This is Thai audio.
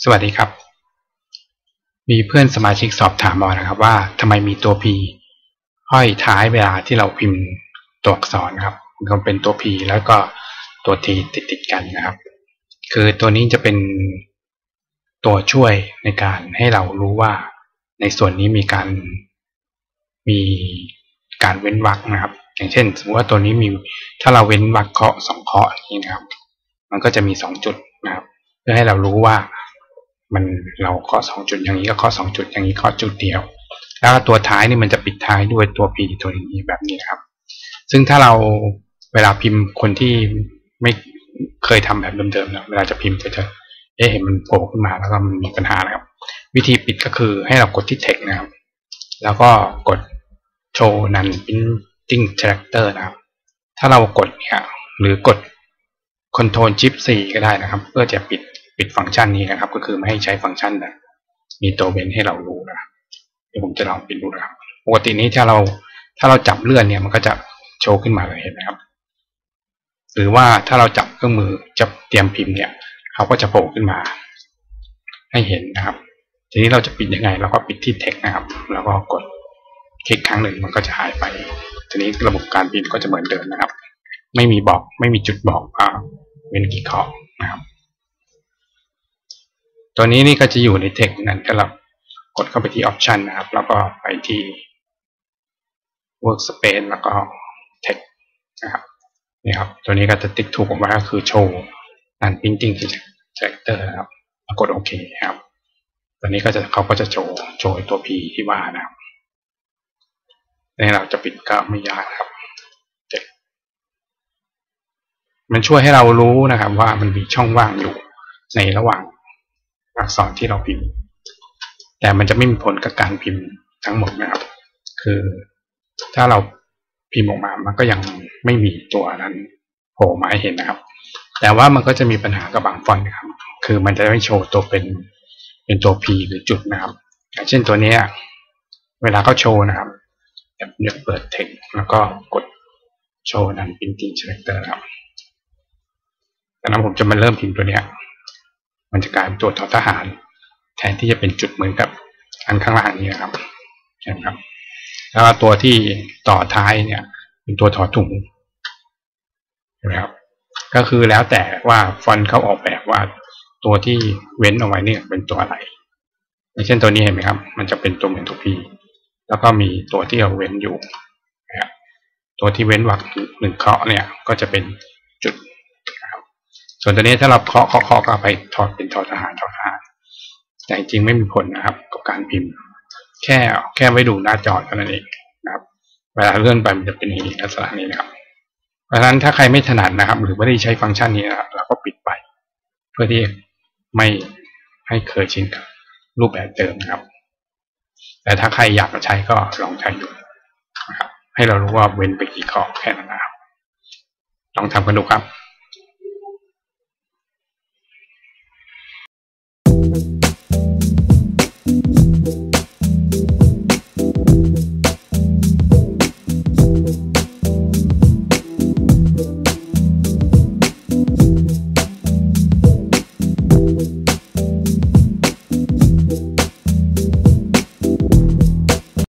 สวัสดีครับมีเพื่อนสมาชิกสอบถามมานะครับว่าทำไมมีตัว P ห้อยท้ายเวลาที่เราพิมพ์ตัวอักษรครับมันเป็นตัว P แล้วก็ตัว T ติดกันนะครับคือตัวนี้จะเป็นตัวช่วยในการให้เรารู้ว่าในส่วนนี้มีการเว้นวรรคนะครับอย่างเช่นสมมติว่าตัวนี้มีถ้าเราเว้นวรรคเคาะ2เคาะนี้นะครับมันก็จะมี2จุดนะครับเพื่อให้เรารู้ว่าเราเคาะ2จุดอย่างนี้ก็เคาะ2จุดอย่างนี้เคาะจุดเดียวแล้วตัวท้ายนี่มันจะปิดท้ายด้วยตัว P ตัวนี้แบบนี้นะครับซึ่งถ้าเราเวลาพิมพ์คนที่ไม่เคยทำแบบเดิมๆนะเวลาจะพิมพ์จะเห็นมันโผล่ขึ้นมาแล้วก็มันมีปัญหานะครับวิธีปิดก็คือให้เรากดที่ text นะครับแล้วก็กด show non printing character นะครับถ้าเรากดเนี่ยหรือกด Ctrl Shift 4ก็ได้นะครับเพื่อจะปิดฟังก์ชันนี้นะครับก็คือไม่ให้ใช้ฟังก์ชันนะมีตัวเว้นให้เรารู้นะเดี๋ยวผมจะลองปิดดูนะครับปกตินี้ถ้าเราจับเลื่อนเนี่ยมันก็จะโชว์ขึ้นมาเลยเห็นไหมครับหรือว่าถ้าเราจับเครื่องมือจะเตรียมพิมพ์เนี่ยเขาก็จะโผล่ขึ้นมาให้เห็นนะครับทีนี้เราจะปิดยังไงเราก็ปิดที่ text นะครับแล้วก็กดคลิกครั้งหนึ่งมันก็จะหายไปทีนี้ระบบการพิมพ์ก็จะเหมือนเดิมนะครับไม่มีจุดบอกเป็นกี่ข้อนะครับตัวนี้นี่ก็จะอยู่ใน text นั้นก็เรากดเข้าไปที่ option นะครับแล้วก็ไปที่ workspace แล้วก็ text นะครับนี่ครับตัวนี้ก็จะติ๊กถูกออกมาก็คือโชว์นั่น printing character นะครับกดโอเคครับตัวนี้เขาก็จะโชว์ตัว P ที่ว่านะครับนี่เราจะปิดก็ไม่ยากครับมันช่วยให้เรารู้นะครับว่ามันมีช่องว่างอยู่ในระหว่างอักษรที่เราพิมพ์แต่มันจะไม่มีผลกับการพิมพ์ทั้งหมดนะครับคือถ้าเราพิมพ์ออกมามันก็ยังไม่มีตัวนั้นโผล่มาให้เห็นนะครับแต่ว่ามันก็จะมีปัญหากับบางฟอนต์นะครับคือมันจะไม่โชว์ตัวเป็นตัว P หรือจุดนะครับอย่างเช่นตัวนี้เวลาเขาโชว์นะครับแบบเปิด text แล้วก็กดโชว์นั้น printing character ครับดังนั้นผมจะมาเริ่มพิมพ์ตัวนี้มันจะกลายเป็นตัวทอทหารแทนที่จะเป็นจุดเหมือนกับอันข้างล่างนี้นะครับใช่ไหมครับแล้วตัวที่ต่อท้ายเนี่ยเป็นตัวถอถุงใช่ไหมครับก็คือแล้วแต่ว่าฟอนต์เขาออกแบบว่าตัวที่เว้นเอาไว้เนี่ยเป็นตัวอะไรอย่างเช่นตัวนี้เห็นไหมครับมันจะเป็นตัวเหมือนตัว P แล้วก็มีตัวที่เราเว้นอยู่นะครับตัวที่เว้นวรรคหนึ่งเคาะเนี่ยก็จะเป็นจุดนะครับส่วนตัวนี้ถ้าเราเคาะก็ไปถอดเป็นทอทหารแต่จริงไม่มีผลนะครับกับการพิมพ์แค่ไว้ดูหน้าจอเท่านั้นเองนะครับเวลาเลื่อนไปมันจะเป็นอย่างนี้ลักษณะนี้นะครับเพราะฉะนั้นถ้าใครไม่ถนัดนะครับหรือไม่ได้ใช้ฟังก์ชันนี้นะครับเราก็ปิดไปเพื่อที่ไม่ให้เคยชินกับรูปแบบเดิมนะครับแต่ถ้าใครอยากจะใช้ก็ลองใช้ดูนะครับให้เรารู้ว่าเว้นไปกี่ข้อแค่นั้นนะครับลองทำกันดูครับ